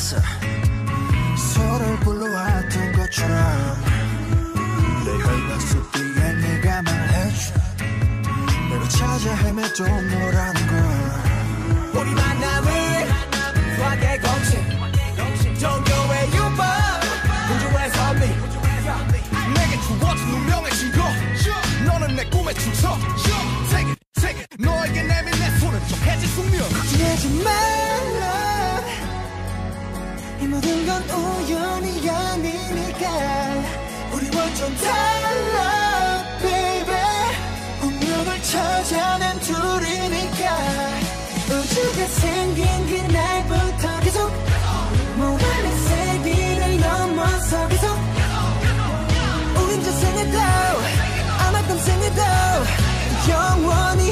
있어. 서로를 불러왔던 것처럼 내 혈관 속 뒤에 네가 말해줘. 내가 찾아 헤매도 너라는 걸. 우리 만남을 수학의 공식 종교의 유법 우주의 선미 내게 주어진 운명의 증거. 너는 내 꿈의 출처. Take it, take it. 너에게 내민 내 손은 정해진 숙명. 걱정하지 말라. 이 모든 건 우연이 아니니까. 우리 완전 달라 baby. 운명을 찾아낸 둘이니까. 우주가 생긴 그날부터 계속 무한의 세기를 넘어서 계속 우린 저 생에도 아마 땀 생에도 영원히